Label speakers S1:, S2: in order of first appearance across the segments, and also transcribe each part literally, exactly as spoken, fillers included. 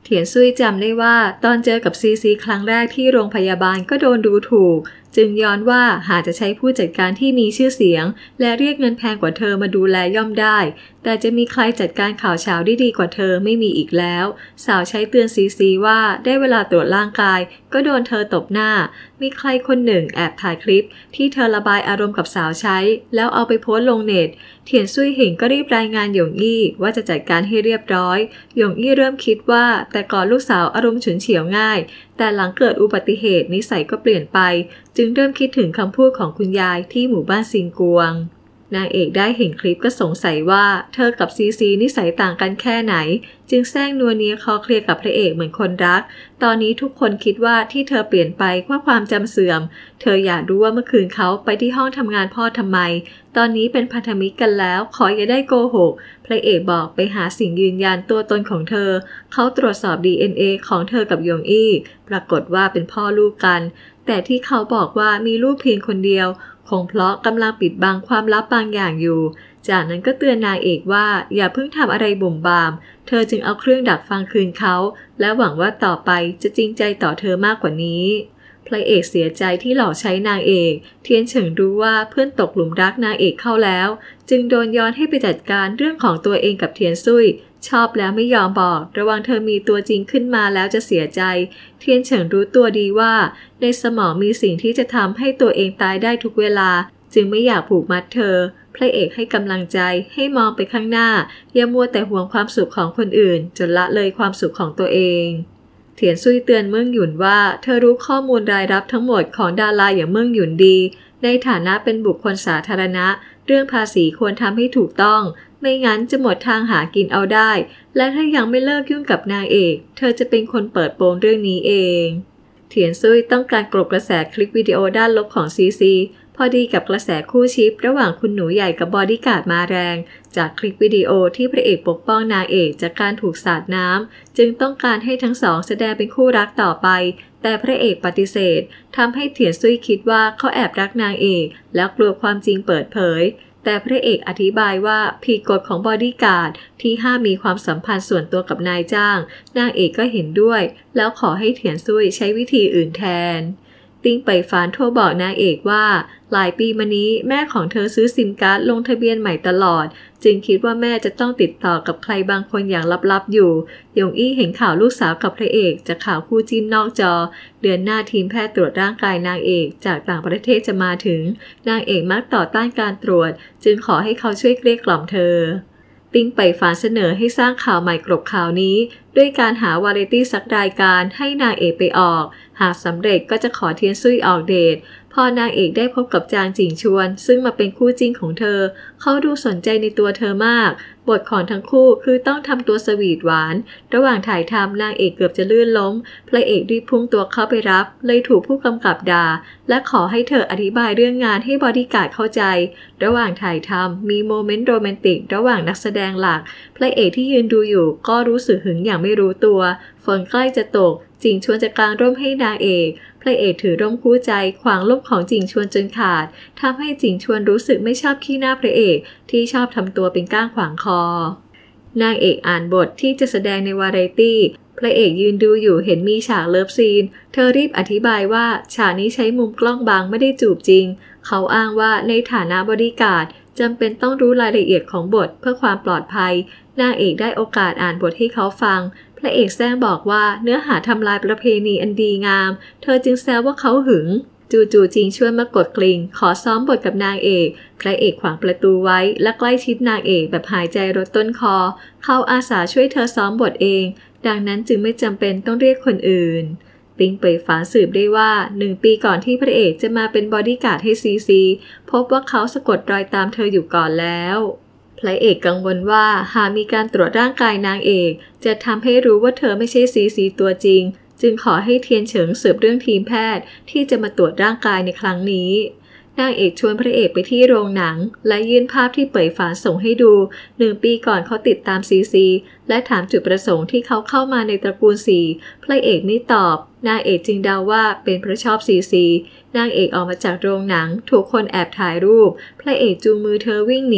S1: เถียนซุยจำได้ว่าตอนเจอกับซีซีครั้งแรกที่โรงพยาบาลก็โดนดูถูกจึงย้อนว่าหากจะใช้ผู้จัดการที่มีชื่อเสียงและเรียกเงินแพงกว่าเธอมาดูแลย่อมได้แต่จะมีใครจัดการข่าวเช้าได้ดีกว่าเธอไม่มีอีกแล้วสาวใช้เตือนซีซีว่าได้เวลาตรวจร่างกายก็โดนเธอตบหน้ามีใครคนหนึ่งแอบถ่ายคลิปที่เธอระบายอารมณ์กับสาวใช้แล้วเอาไปโพสต์ลงเน็ตเถียนซุยเห็นก็รีบรายงานหยงอี้ว่าจะจัดการให้เรียบร้อยหยงอี้เริ่มคิดว่าแต่ก่อนลูกสาวอารมณ์ฉุนเฉียวง่ายแต่หลังเกิดอุบัติเหตุนิสัยก็เปลี่ยนไปจึงเริ่มคิดถึงคำพูดของคุณยายที่หมู่บ้านซิงกวงนางเอกได้เห็นคลิปก็สงสัยว่าเธอกับซีซีนิสัยต่างกันแค่ไหนจึงแซงนัวเนียคอเคลียร์กับพระเอกเหมือนคนรักตอนนี้ทุกคนคิดว่าที่เธอเปลี่ยนไปเพราะความจำเสื่อมเธออยากรู้ว่าเมื่อคืนเขาไปที่ห้องทำงานพ่อทำไมตอนนี้เป็นพันธมิตรกันแล้วขออย่าได้โกหกพระเอกบอกไปหาสิ่งยืนยันตัวตนของเธอเขาตรวจสอบ ดี เอ็น เอ ของเธอกับหยงอี้ปรากฏว่าเป็นพ่อลูกกันแต่ที่เขาบอกว่ามีลูกเพียงคนเดียวคงเพราะกำลังปิดบังความลับบางอย่างอยู่จากนั้นก็เตือนนางเอกว่าอย่าเพิ่งทำอะไรบุ่มบามเธอจึงเอาเครื่องดักฟังคืนเขาและหวังว่าต่อไปจะจริงใจต่อเธอมากกว่านี้พระเอกเสียใจที่หลอกใช้นางเอกเทียนเฉิงรู้ว่าเพื่อนตกหลุมรักนางเอกเข้าแล้วจึงโดนย้อนให้ไปจัดการเรื่องของตัวเองกับเทียนซุยชอบแล้วไม่ยอมบอกระวังเธอมีตัวจริงขึ้นมาแล้วจะเสียใจเทียนเฉิงรู้ตัวดีว่าในสมองมีสิ่งที่จะทำให้ตัวเองตายได้ทุกเวลาจึงไม่อยากผูกมัดเธอพระเอกให้กำลังใจให้มองไปข้างหน้าอย่ามัวแต่ห่วงความสุขของคนอื่นจนละเลยความสุขของตัวเองเถียนซุยเตือนเมิ่งหยุนว่าเธอรู้ข้อมูลรายรับทั้งหมดของดาราอย่างเมิ่งหยุนดีในฐานะเป็นบุคคลสาธารณะเรื่องภาษีควรทำให้ถูกต้องไม่งั้นจะหมดทางหากินเอาได้และถ้ายังไม่เลิกยุ่งกับนางเอกเธอจะเป็นคนเปิดโปงเรื่องนี้เองเถียนซุยต้องการกลบกระแสคลิปวิดีโอด้านลบของซีซีพอดีกับกระแสคู่ชิประหว่างคุณหนูใหญ่กับบอดี้การ์ดมาแรงจากคลิปวิดีโอที่พระเอกปกป้องนางเอกจากการถูกสาดน้ำจึงต้องการให้ทั้งสองแสดงเป็นคู่รักต่อไปแต่พระเอกปฏิเสธทำให้เถียนซุยคิดว่าเขาแอบรักนางเอกแล้วกลัวความจริงเปิดเผยแต่พระเอกอธิบายว่าผิดกฎของบอดี้การ์ดที่ห้ามมีความสัมพันธ์ส่วนตัวกับนายจ้างนางเอกก็เห็นด้วยแล้วขอให้เถียนซุยใช้วิธีอื่นแทนติ้งไปฟานโทรบอกนางเอกว่าหลายปีมานี้แม่ของเธอซื้อซิมการ์ดลงทะเบียนใหม่ตลอดจึงคิดว่าแม่จะต้องติดต่อกับใครบางคนอย่างลับๆอยู่หยงอี้เห็นข่าวลูกสาวกับพระเอกจากข่าวคู่จิ้นนอกจอเดือนหน้าทีมแพทย์ตรวจร่างกายนางเอกจากต่างประเทศจะมาถึงนางเอกมักต่อต้านการตรวจจึงขอให้เขาช่วยเกลี้ยกล่อมเธอติ้งไปฟานเสนอให้สร้างข่าวใหม่กลบข่าวนี้ด้วยการหาวาไรตี้สักรายการให้นางเอกไปออกหากสำเร็จก็จะขอเทียนซุยออกเดทพอนางเอกได้พบกับจางจิงชวนซึ่งมาเป็นคู่จริงของเธอเขาดูสนใจในตัวเธอมากบทของทั้งคู่คือต้องทำตัวสวีทหวานระหว่างถ่ายทำนางเอกเกือบจะลื่นล้มพระเอกรีบพุ่งตัวเข้าไปรับเลยถูกผู้กำกับด่าและขอให้เธออธิบายเรื่องงานให้บอดี้การ์ดเข้าใจระหว่างถ่ายทำมีโมเมนต์โรแมนติกระหว่างนักแสดงหลักพระเอกที่ยืนดูอยู่ก็รู้สึกหึงอย่างไม่รู้ตัวฝนใกล้จะตกจิงชวนจะกางร่มให้นางเอกพระเอกถือร่มคู่ใจขวางร่มของจิงชวนจนขาดทำให้จิงชวนรู้สึกไม่ชอบขี้หน้าพระเอกที่ชอบทำตัวเป็นก้างขวางคอนางเอกอ่านบทที่จะแสดงในวาไรตี้พระเอกยืนดูอยู่เห็นมีฉากเลิฟซีนเธอรีบอธิบายว่าฉากนี้ใช้มุมกล้องบางไม่ได้จูบจริงเขาอ้างว่าในฐานะบอดี้การ์ดจำเป็นต้องรู้รายละเอียดของบทเพื่อความปลอดภัยนางเอกได้โอกาสอ่านบทให้เขาฟังพระเอกแซงบอกว่าเนื้อหาทำลายประเพณีอันดีงามเธอจึงแซวว่าเขาหึงจู่ๆจิงชวนมากดกลิ่งขอซ้อมบทกับนางเอกพระเอกขวางประตูไว้และใกล้ชิดนางเอกแบบหายใจรดต้นคอเขาอาสาช่วยเธอซ้อมบทเองดังนั้นจึงไม่จำเป็นต้องเรียกคนอื่นติ้งไปฝาสืบได้ว่าหนึ่งปีก่อนที่พระเอกจะมาเป็นบอดี้การ์ดให้ซีซีพบว่าเขาสะกดรอยตามเธออยู่ก่อนแล้วพระเอกกังวลว่าหากมีการตรวจร่างกายนางเอกจะทำให้รู้ว่าเธอไม่ใช่ซีซีตัวจริงจึงขอให้เทียนเฉิงสืบเรื่องทีมแพทย์ที่จะมาตรวจร่างกายในครั้งนี้นางเอกชวนพระเอกไปที่โรงหนังและยื่นภาพที่เป่ยฝานส่งให้ดูหนึ่งปีก่อนเขาติดตามซีซีและถามจุดประสงค์ที่เขาเข้ามาในตระกูลสีพระเอกไม่ตอบนางเอกจึงเดาว่าเป็นเพราะชอบซีซีนางเอกออกมาจากโรงหนังถูกคนแอบถ่ายรูปพระเอกจูงมือเธอวิ่งหนี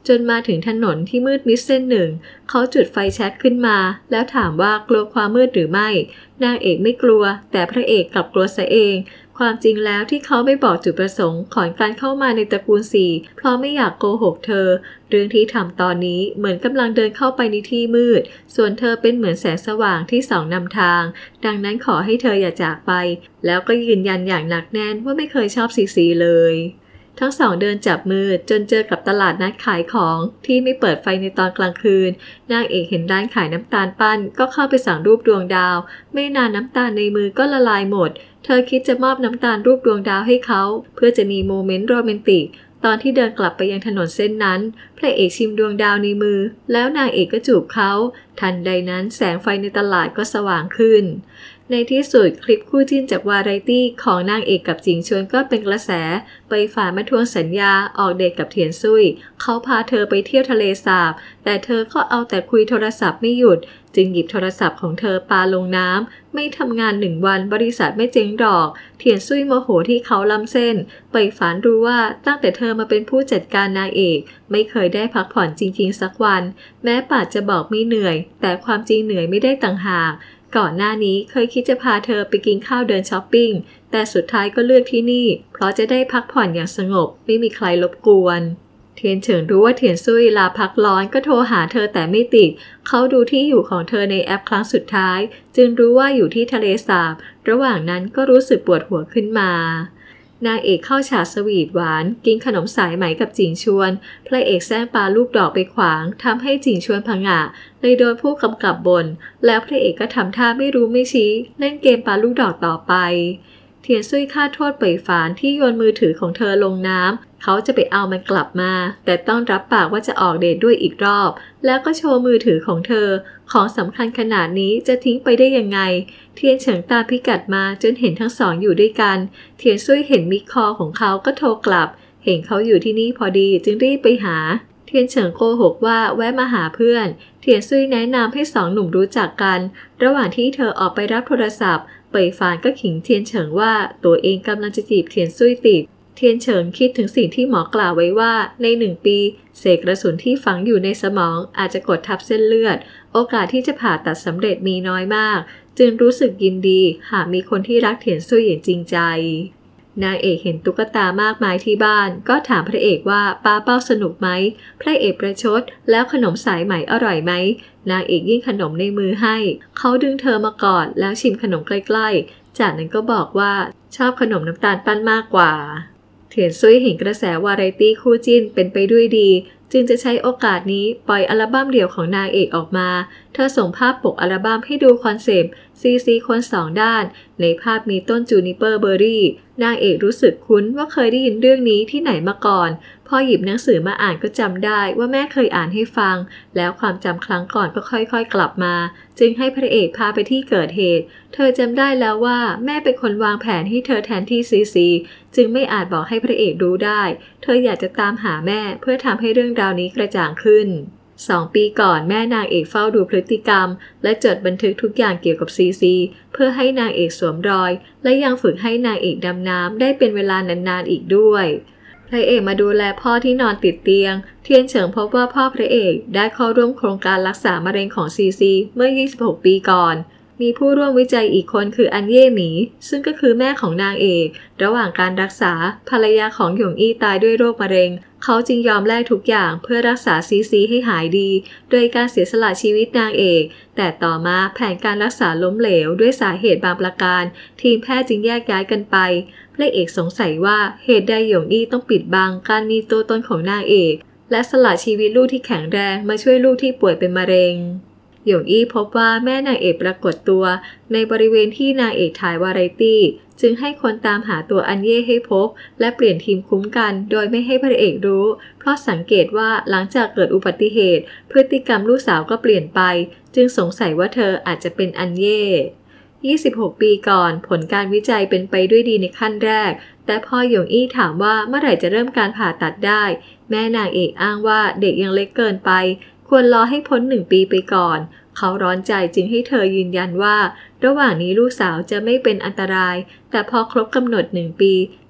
S1: จนมาถึงถนนที่มืดมิดเส้นหนึ่งเขาจุดไฟแช็กขึ้นมาแล้วถามว่ากลัวความมืดหรือไม่นางเอกไม่กลัวแต่พระเอกกลับกลัวซะเองความจริงแล้วที่เขาไม่บอกจุดประสงค์ของการเข้ามาในตระกูลสี่เพราะไม่อยากโกหกเธอเรื่องที่ทำตอนนี้เหมือนกำลังเดินเข้าไปในที่มืดส่วนเธอเป็นเหมือนแสงสว่างที่ส่องนำทางดังนั้นขอให้เธออย่าจากไปแล้วก็ยืนยันอย่างหนักแน่นว่าไม่เคยชอบซีซีเลยทั้งสองเดินจับมือจนเจอกับตลาดนัดขายของที่ไม่เปิดไฟในตอนกลางคืนนางเอกเห็นร้านขายน้ำตาลปั้นก็เข้าไปสั่งรูปดวงดาวไม่นานน้ำตาลในมือก็ละลายหมดเธอคิดจะมอบน้ำตาลรูปดวงดาวให้เขาเพื่อจะมีโมเมนต์โรแมนติกตอนที่เดินกลับไปยังถนนเส้นนั้นพระเอกชิมดวงดาวในมือแล้วนางเอกก็จูบเขาทันใดนั้นแสงไฟในตลาดก็สว่างขึ้นในที่สุดคลิปคู่จิ้นจากวาไรตี้ของนางเอกกับจิงชวนก็เป็นกระแสไปฝ่ายมาทวงสัญญาออกเดทกับเทียนซุยเขาพาเธอไปเที่ยวทะเลสาบแต่เธอก็เอาแต่คุยโทรศัพท์ไม่หยุดจึงหยิบโทรศัพท์ของเธอปาลงน้ำไม่ทำงานหนึ่งวันบริษัทไม่เจ๊งดอกเทียนซุยโมโหที่เขาล้ำเส้นไปฝันรู้ว่าตั้งแต่เธอมาเป็นผู้จัดการนางเอกไม่เคยได้พักผ่อนจริงๆสักวันแม้ปากจะบอกไม่เหนื่อยแต่ความจริงเหนื่อยไม่ได้ต่างหากก่อนหน้านี้เคยคิดจะพาเธอไปกินข้าวเดินช้อปปิ้งแต่สุดท้ายก็เลือกที่นี่เพราะจะได้พักผ่อนอย่างสงบไม่มีใครรบกวนเทียนเฉิงรู้ว่าเทียนซุยลาพักร้อนก็โทรหาเธอแต่ไม่ติดเขาดูที่อยู่ของเธอในแอปครั้งสุดท้ายจึงรู้ว่าอยู่ที่ทะเลสาบระหว่างนั้นก็รู้สึกปวดหัวขึ้นมานางเอกเข้าฉากสวีทหวานกินขนมสายไหมกับจิงชวนพระเอกแซงปาลูกดอกไปขวางทำให้จิงชวนผงะเลยโดนผู้กำกับบ่นแล้วพระเอกก็ทำท่าไม่รู้ไม่ชี้เล่นเกมปาลูกดอกต่อไปเทียนซุยฆ่าโทษเป่ยฝานที่โยนมือถือของเธอลงน้ำเขาจะไปเอามันกลับมาแต่ต้องรับปากว่าจะออกเดทด้วยอีกรอบแล้วก็โชว์มือถือของเธอของสำคัญขนาดนี้จะทิ้งไปได้ยังไงเทียนเฉิงตามพิกัดมาจนเห็นทั้งสองอยู่ด้วยกันเทียนซุยเห็นมิคคอของเขาก็โทรกลับเห็นเขาอยู่ที่นี่พอดีจึงรีบไปหาเทียนเฉิงโกหกว่าแวะมาหาเพื่อนเทียนซุยแนะนำให้สองหนุ่มรู้จักกันระหว่างที่เธอออกไปรับโทรศัพท์เป่ยฝานก็ขิงเทียนเฉิงว่าตัวเองกำลังจะจีบเทียนซุยติดเทียนเฉิงคิดถึงสิ่งที่หมอกล่าวไว้ว่าในหนึ่งปีเศษกระสุนที่ฝังอยู่ในสมองอาจจะกดทับเส้นเลือดโอกาสที่จะผ่าตัดสำเร็จมีน้อยมากจึงรู้สึกยินดีหากมีคนที่รักเทียนซุยอย่างจริงใจนางเอกเห็นตุ๊กตามากมายที่บ้านก็ถามพระเอกว่าป้าเป้าสนุกไหมพระเอกประชดแล้วขนมสายไหมอร่อยไหมนางเอกยื่นขนมในมือให้เขาดึงเธอมากอดแล้วชิมขนมใกล้ๆจากนั้นก็บอกว่าชอบขนมน้ำตาลปั้นมากกว่าเทียนซุยเห็นกระแสวาไรตี้คู่จิ้นเป็นไปด้วยดีจึงจะใช้โอกาสนี้ปล่อยอัลบั้มเดี่ยวของนางเอกออกมาเธอส่งภาพปกอัลบั้มให้ดูคอนเซปต์ซีซีคนสองด้านในภาพมีต้นจูนิเปอร์เบอร์รี่นางเอกรู้สึกคุ้นว่าเคยได้ยินเรื่องนี้ที่ไหนมาก่อนพอหยิบหนังสือมาอ่านก็จำได้ว่าแม่เคยอ่านให้ฟังแล้วความจำครั้งก่อนก็ค่อยๆกลับมาจึงให้พระเอกพาไปที่เกิดเหตุเธอจำได้แล้วว่าแม่เป็นคนวางแผนให้เธอแทนที่ซีซีจึงไม่อาจบอกให้พระเอกรู้ได้เธออยากจะตามหาแม่เพื่อทำให้เรื่องราวนี้กระจ่างขึ้นสองปีก่อนแม่นางเอกเฝ้าดูพฤติกรรมและจดบันทึกทุกอย่างเกี่ยวกับซีซีเพื่อให้นางเอกสวมรอยและยังฝึกให้นางเอกดำน้ำได้เป็นเวลานานๆอีกด้วยพระเอกมาดูแลพ่อที่นอนติดเตียงเทียนเฉิงพบว่าพ่อพระเอกได้เข้าร่วมโครงการรักษามะเร็งของซีซีเมื่อยี่สิบหกปีก่อนมีผู้ร่วมวิจัยอีกคนคืออันเย่หมีซึ่งก็คือแม่ของนางเอกระหว่างการรักษาภรรยาของหยงอี้ตายด้วยโรคมะเร็งเขาจึงยอมแลกทุกอย่างเพื่อรักษาซีซีให้หายดีโดยการเสียสละชีวิตนางเอกแต่ต่อมาแผนการรักษาล้มเหลวด้วยสาเหตุบางประการทีมแพทย์จึงแยกย้ายกันไปพระเอกสงสัยว่าเหตุใดหยงอี้ต้องปิดบังการมีตัวตนของนางเอกและสละชีวิตลูกที่แข็งแรงมาช่วยลูกที่ป่วยเป็นมะเร็งหยงอี้พบว่าแม่นางเอกปรากฏตัวในบริเวณที่นางเอกถ่ายวาไรตี้จึงให้คนตามหาตัวอันเย่ให้พบและเปลี่ยนทีมคุ้มกันโดยไม่ให้พระเอกรู้เพราะสังเกตว่าหลังจากเกิดอุบัติเหตุพฤติกรรมลูกสาวก็เปลี่ยนไปจึงสงสัยว่าเธออาจจะเป็นอันเย่ยี่สิบหกปีก่อนผลการวิจัยเป็นไปด้วยดีในขั้นแรกแต่พอหยงอี้ถามว่าเมื่อไหร่จะเริ่มการผ่าตัดได้แม่นางเอกอ้างว่าเด็กยังเล็กเกินไปควรรอให้พ้นหนึ่งปีไปก่อนเขาร้อนใจจึงให้เธอยืนยันว่าระหว่างนี้ลูกสาวจะไม่เป็นอันตรายแต่พอครบกำหนดหนึ่งปี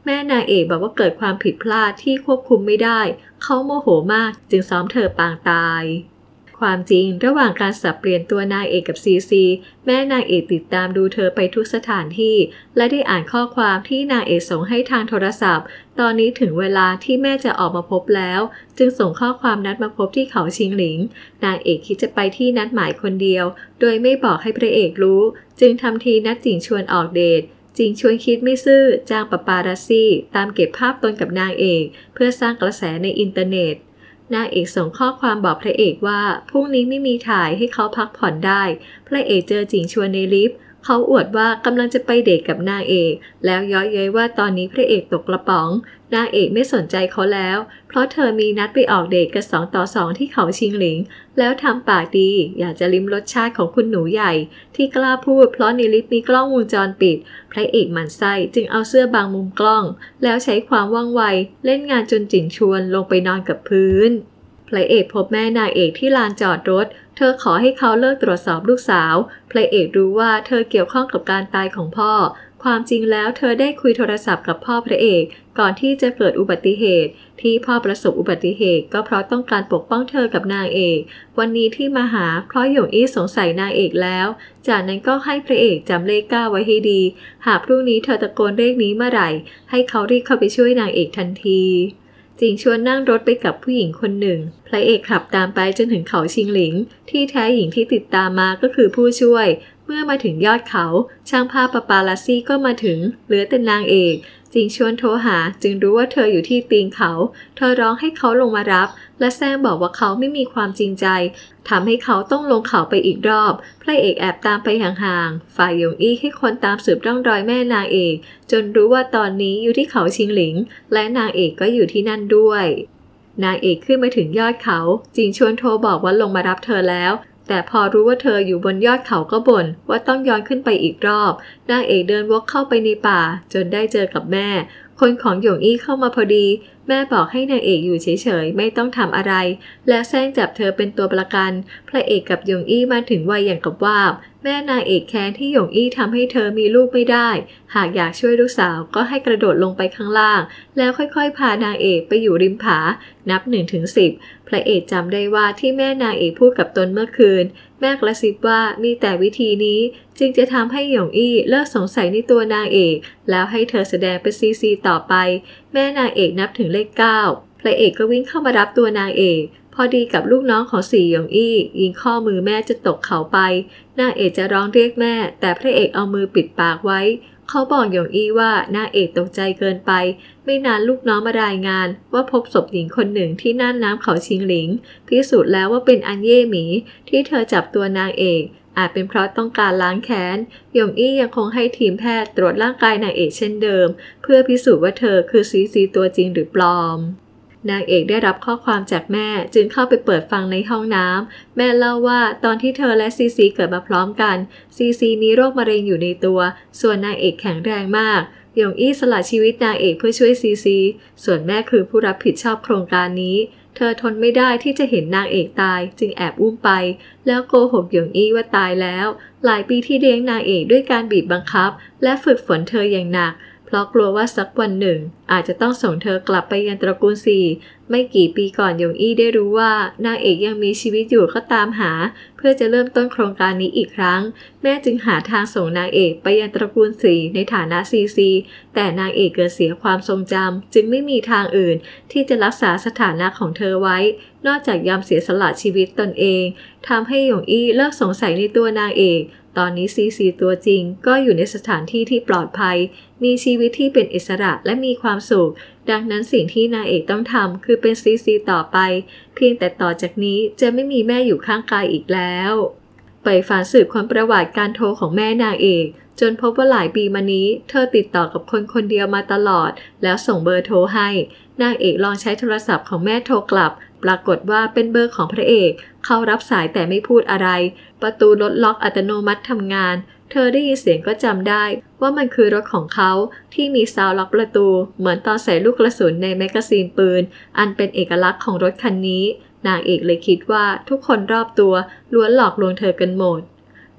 S1: แม่นางเอกบอกว่าเกิดความผิดพลาดที่ควบคุมไม่ได้เขาโมโหมากจึงซ้อมเธอปางตายความจริงระหว่างการสับเปลี่ยนตัวนางเอกกับซีซีแม่นางเอกติดตามดูเธอไปทุกสถานที่และได้อ่านข้อความที่นางเอกส่งให้ทางโทรศัพท์ตอนนี้ถึงเวลาที่แม่จะออกมาพบแล้วจึงส่งข้อความนัดมาพบที่เขาชิงหลิงนางเอกคิดจะไปที่นัดหมายคนเดียวโดยไม่บอกให้พระเอกรู้จึงทำทีนัดจิงชวนออกเดทจิงชวนคิดไม่ซื่อจ้างปาปารัสซี่ตามเก็บภาพตนกับนางเอกเพื่อสร้างกระแสในอินเทอร์เน็ตนางเอกส่งข้อความบอกพระเอกว่าพรุ่งนี้ไม่มีถ่ายให้เขาพักผ่อนได้พระเอกเจอจิงชวนในลิฟต์เขาอวดว่ากำลังจะไปเดทกับนางเอกแล้วย้อยเย้ยว่าตอนนี้พระเอกตกกระป๋องนางเอกไม่สนใจเขาแล้วเพราะเธอมีนัดไปออกเดทกันสองต่อสองที่เขาชิงหลิงแล้วทำปากดีอยากจะลิ้มรสชาติของคุณหนูใหญ่ที่กล้าพูดเพราะในลิฟต์มีกล้องวงจรปิดพระเอกหมั่นไส้จึงเอาเสื้อบางมุมกล้องแล้วใช้ความว่องไวเล่นงานจนจิงชวนลงไปนอนกับพื้นพระเอกพบแม่นางเอกที่ลานจอดรถเธอขอให้เขาเลิกตรวจสอบลูกสาวพระเอกรู้ว่าเธอเกี่ยวข้องกับการตายของพ่อความจริงแล้วเธอได้คุยโทรศัพท์กับพ่อพระเอกก่อนที่จะเกิดอุบัติเหตุที่พ่อประสบอุบัติเหตุก็เพราะต้องการปกป้องเธอกับนางเอกวันนี้ที่มาหาเพราะหยงอี้สงสัยนางเอกแล้วจากนั้นก็ให้พระเอกจำเลขเก้าไว้ให้ดีหากพรุ่งนี้เธอตะโกนเลขนี้เมื่อไหร่ให้เขารีบเข้าไปช่วยนางเอกทันทีจิงชวนนั่งรถไปกับผู้หญิงคนหนึ่งพระเอกขับตามไปจนถึงเขาชิงหลิงที่แท้หญิงที่ติดตามมาก็คือผู้ช่วยเมื่อมาถึงยอดเขาช่างภาพปาปารัสซี่ก็มาถึงเหลือแต่นางเอกจิงชวนโทรหาจึงรู้ว่าเธออยู่ที่ตีนเขาเธอร้องให้เขาลงมารับและแซงบอกว่าเขาไม่มีความจริงใจทำให้เขาต้องลงเขาไปอีกรอบพระเอกแอบตามไปห่างๆฝ่ายหยงอี้ให้คนตามสืบร่องรอยแม่นางเอกจนรู้ว่าตอนนี้อยู่ที่เขาชิงหลิงและนางเอกก็อยู่ที่นั่นด้วยนางเอกขึ้นมาถึงยอดเขาจิงชวนโทรบอกว่าลงมารับเธอแล้วแต่พอรู้ว่าเธออยู่บนยอดเขาก็บ่นว่าต้องย้อนขึ้นไปอีกรอบนางเอกเดินวกเข้าไปในป่าจนได้เจอกับแม่คนของหยงอี้เข้ามาพอดีแม่บอกให้นางเอกอยู่เฉยๆไม่ต้องทำอะไรแล้วแซงจับเธอเป็นตัวประกันพระเอกกับหยงอี้มาถึงวัยอย่างกับว่าแม่นางเอกแค้นที่หยงอี้ทำให้เธอมีลูกไม่ได้หากอยากช่วยลูกสาวก็ให้กระโดดลงไปข้างล่างแล้วค่อยๆพานางเอกไปอยู่ริมผานับหนึ่งถึงสิบพระเอกจำได้ว่าที่แม่นางเอกพูดกับตนเมื่อคืนแม่กระซิบว่ามีแต่วิธีนี้จึงจะทำให้หยงอี้เลิกสงสัยในตัวนางเอกแล้วให้เธอแสดงเป็นซีซีต่อไปแม่นางเอกนับถึงเลขเก้าพระเอกก็วิ่งเข้ามารับตัวนางเอกพอดีกับลูกน้องของสี่หยงอี้ยิงข้อมือแม่จะตกเขาไปนางเอกจะร้องเรียกแม่แต่พระเอกเอามือปิดปากไว้เขาบอกหยงอี้ว่านางเอกตกใจเกินไปไม่นานลูกน้องมารายงานว่าพบศพหญิงคนหนึ่งที่น่านน้ำเขาชิงหลิงพิสูจน์แล้วว่าเป็นอันเย่หมีที่เธอจับตัวนางเอกอาจเป็นเพราะต้องการล้างแค้นหยงอี้ยังคงให้ทีมแพทย์ตรวจร่างกายนางเอกเช่นเดิมเพื่อพิสูจน์ว่าเธอคือซีซีตัวจริงหรือปลอมนางเอกได้รับข้อความจากแม่จึงเข้าไปเปิดฟังในห้องน้ำแม่เล่าว่าตอนที่เธอและซีซีเกิดมาพร้อมกันซีซีมีโรคมะเร็งอยู่ในตัวส่วนนางเอกแข็งแรงมากหยงอี้สละชีวิตนางเอกเพื่อช่วยซีซีส่วนแม่คือผู้รับผิดชอบโครงการนี้เธอทนไม่ได้ที่จะเห็นนางเอกตายจึงแอบอุ้มไปแล้วโกหกหยงอี้ว่าตายแล้วหลายปีที่เลี้ยงนางเอกด้วยการบีบบังคับและฝึกฝนเธออย่างหนักเพราะกลัวว่าสักวันหนึ่งอาจจะต้องส่งเธอกลับไปยังตระกูลสี่ไม่กี่ปีก่อนหยงอี้ได้รู้ว่านางเอกยังมีชีวิตอยู่ก็ตามหาเพื่อจะเริ่มต้นโครงการนี้อีกครั้งแม่จึงหาทางส่งนางเอกไปยังตระกูลสี่ในฐานะซีซีแต่นางเอกเกิดเสียความทรงจำจึงไม่มีทางอื่นที่จะรักษาสถานะของเธอไว้นอกจากยอมเสียสละชีวิตตนเองทำให้หยงอี้เลิกสงสัยในตัวนางเอกตอนนี้ซีซีตัวจริงก็อยู่ในสถานที่ที่ปลอดภัยมีชีวิตที่เป็นอิสระและมีความสุขดังนั้นสิ่งที่นางเอกต้องทำคือเป็นซีซีต่อไปเพียงแต่ต่อจากนี้จะไม่มีแม่อยู่ข้างกายอีกแล้วไปฝันสืบค้นประวัติการโทรของแม่นางเอกจนพบว่าหลายปีมานี้เธอติดต่อกับคนคนเดียวมาตลอดแล้วส่งเบอร์โทรให้นางเอกลองใช้โทรศัพท์ของแม่โทรกลับปรากฏว่าเป็นเบอร์ของพระเอกเขารับสายแต่ไม่พูดอะไรประตูรถล็อกอัตโนมัติทำงานเธอได้ยินเสียงก็จำได้ว่ามันคือรถของเขาที่มีซาวล็อกประตูเหมือนตอนใส่ลูกกระสุนในแมกกาซีนปืนอันเป็นเอกลักษณ์ของรถคันนี้นางเอกเลยคิดว่าทุกคนรอบตัวล้วนหลอกลวงเธอกันหมด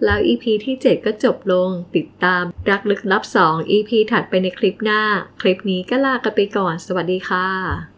S1: แล้ว อี พี ที่ เจ็ด ก็จบลงติดตามรักลึกลับสอง อี พี ถัดไปในคลิปหน้าคลิปนี้ก็ลากันไปก่อนสวัสดีค่ะ